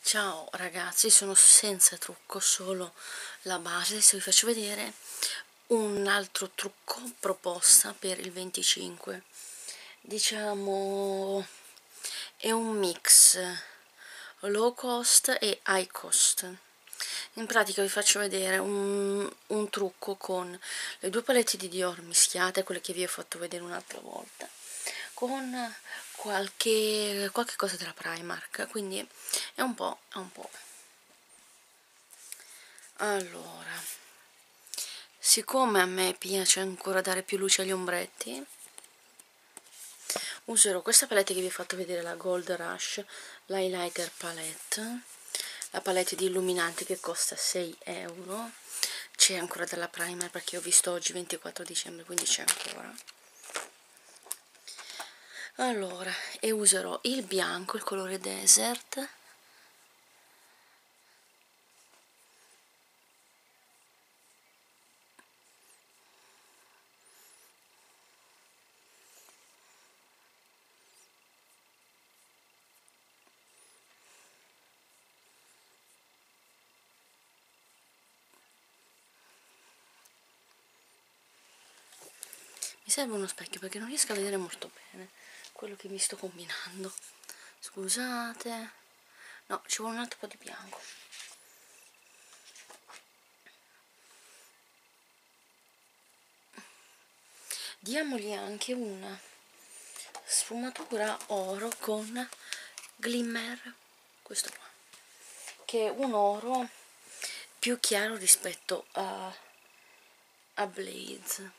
Ciao ragazzi, sono senza trucco, solo la base. Adesso vi faccio vedere un altro trucco proposta per il 25. Diciamo è un mix low cost e high cost. In pratica vi faccio vedere un trucco con le due palette di Dior mischiate, quelle che vi ho fatto vedere un'altra volta, con qualche cosa della Primark, quindi è un po'. Allora, siccome a me piace ancora dare più luce agli ombretti, userò questa palette che vi ho fatto vedere, la Gold Rush l'highlighter palette, la palette di illuminanti che costa 6 euro. C'è ancora dalla Primer perché ho visto oggi 24 dicembre, quindi c'è ancora. Allora, e userò il bianco, il colore Desert, mi serve uno specchio perché non riesco a vedere molto bene quello che mi sto combinando, scusate. No, ci vuole un altro po' di bianco. Diamogli anche una sfumatura oro con glimmer, questo qua, che è un oro più chiaro rispetto a Blaze.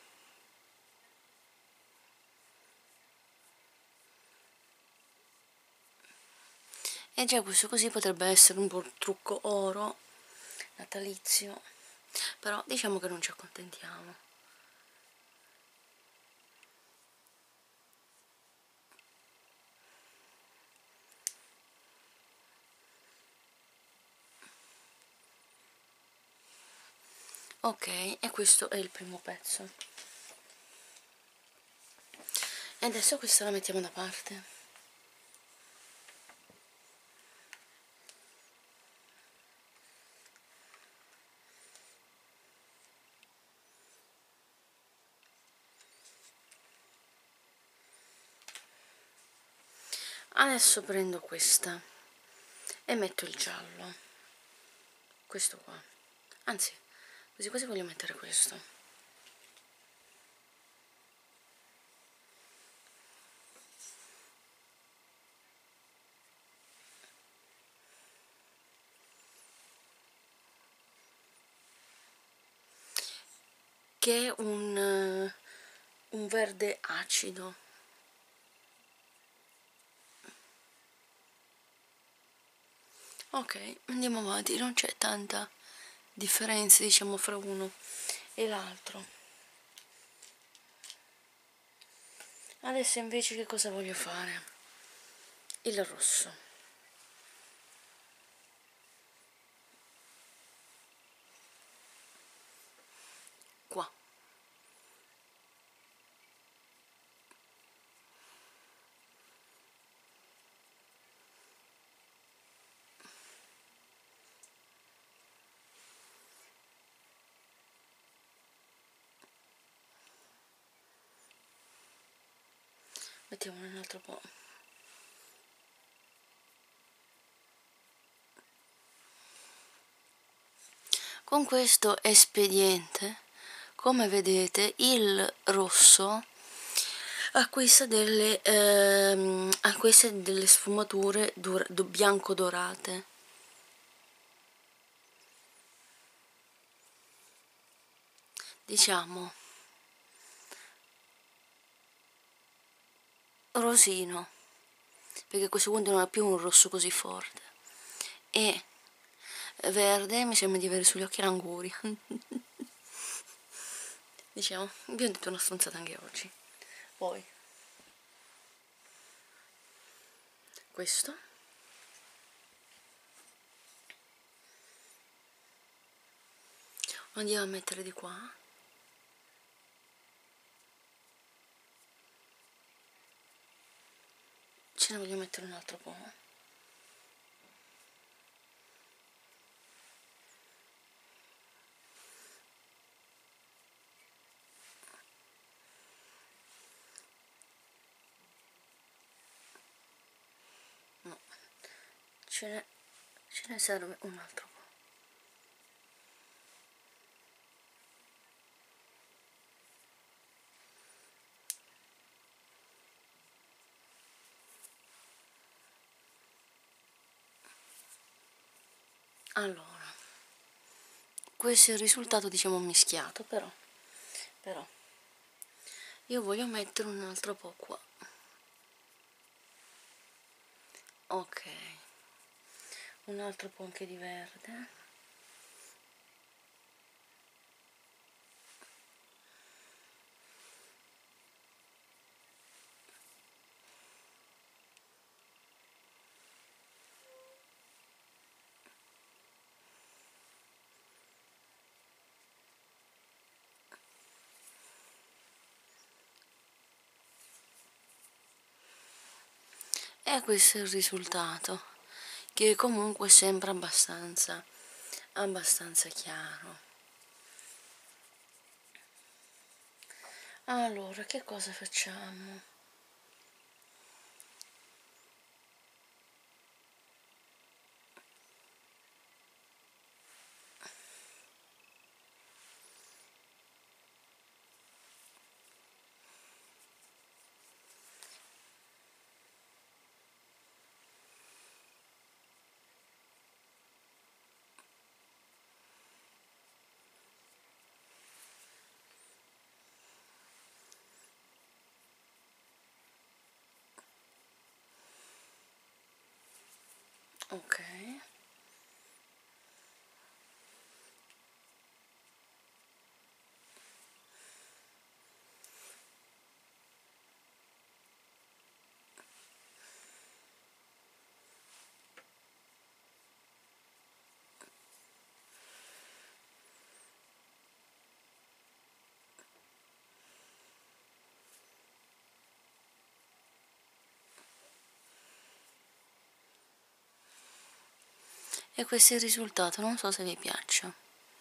E già questo così potrebbe essere un buon trucco oro natalizio, però diciamo che non ci accontentiamo. Ok, e questo è il primo pezzo. E adesso questa la mettiamo da parte. Adesso prendo questa e metto il giallo, questo qua, anzi quasi quasi voglio mettere questo. Che è un verde acido. Ok, andiamo avanti, non c'è tanta differenza diciamo fra uno e l'altro. Adesso invece che cosa voglio fare? Il rosso. Qua. Mettiamone un altro po'. Con questo espediente, come vedete, il rosso acquista delle sfumature bianco dorate. Diciamo rosino, perché a questo punto non è più un rosso così forte, e verde mi sembra di avere sugli occhi l'anguria. Diciamo, vi ho detto una stronzata anche oggi. Poi questo, lo andiamo a mettere di qua. Ce ne voglio mettere un altro po'. ce ne serve un altro po'. Allora, questo è il risultato, diciamo, mischiato, però io voglio mettere un altro po' qua. Ok, un altro po' anche di verde. E questo è il risultato, che comunque sembra abbastanza chiaro. Allora, che cosa facciamo? Ok. E questo è il risultato, non so se vi piaccia.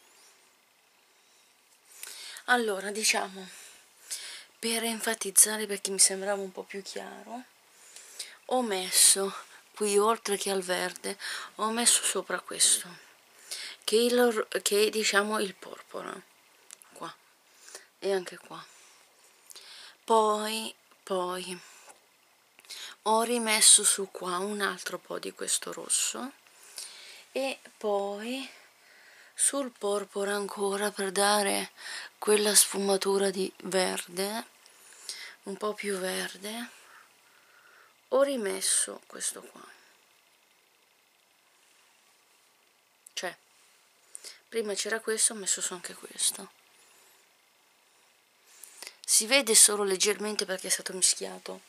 Allora, diciamo, per enfatizzare, perché mi sembrava un po' più chiaro, ho messo qui, oltre che al verde, ho messo sopra questo, che è diciamo il porpora, qua, e anche qua. Poi ho rimesso su qua un altro po' di questo rosso, e poi sul porpora ancora, per dare quella sfumatura di verde, un po' più verde, ho rimesso questo qua. Cioè, prima c'era questo, ho messo su anche questo. Si vede solo leggermente perché è stato mischiato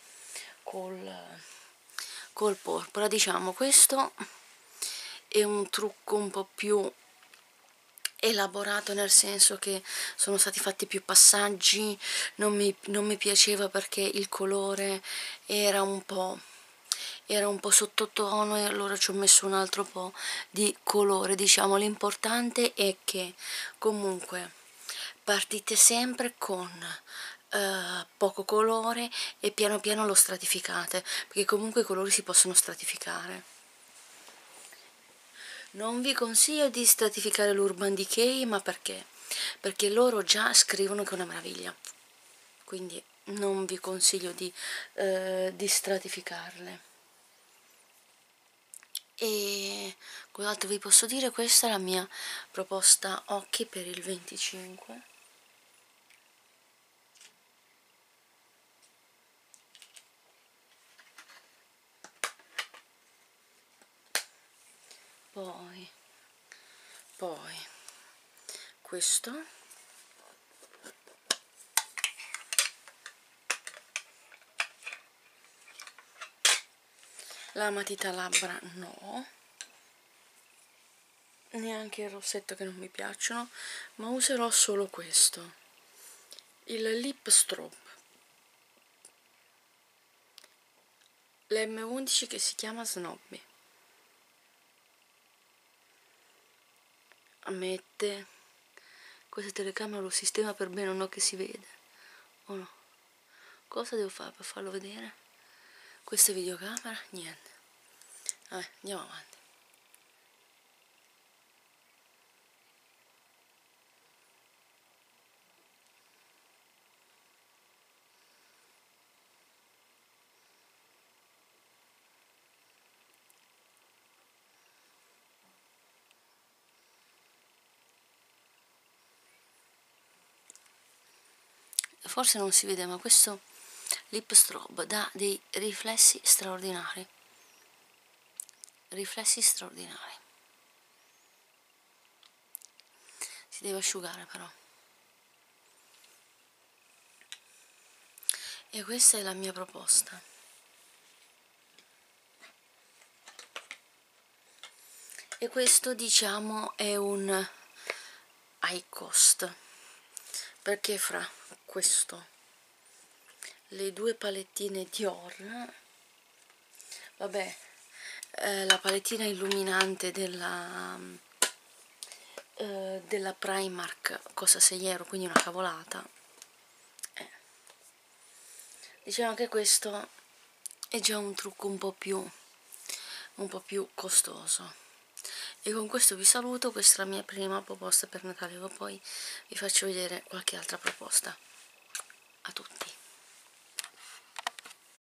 col porpora. Diciamo, questo è un trucco un po' più elaborato, nel senso che sono stati fatti più passaggi. Non mi piaceva perché il colore era un po' sottotono, e allora ci ho messo un altro po' di colore. Diciamo, l'importante è che comunque partite sempre con poco colore e piano piano lo stratificate, perché comunque i colori si possono stratificare. Non vi consiglio di stratificare l'Urban Decay, ma perché? Perché loro già scrivono che è una meraviglia, quindi non vi consiglio di stratificarle. E cos'altro vi posso dire? Questa è la mia proposta occhi per il 25. Poi questo, la matita labbra no, neanche il rossetto, che non mi piacciono, ma userò solo questo, il lip strobe, l'M11, che si chiama Snobby. Ammette, questa telecamera lo sistema per bene, o no, che si vede o no? Cosa devo fare per farlo vedere? Questa videocamera? Niente. Vabbè, andiamo avanti. forse non si vede, ma questo lip strobe dà dei riflessi straordinari, si deve asciugare però. E questa è la mia proposta. E questo, diciamo, è un high cost, perché fra questo, le due palettine Dior, vabbè, la palettina illuminante della Primark costa 6 euro, quindi una cavolata. Diciamo che questo è già un trucco un po' più costoso. E con questo vi saluto. Questa è la mia prima proposta per Natale, poi vi faccio vedere qualche altra proposta. A tutti.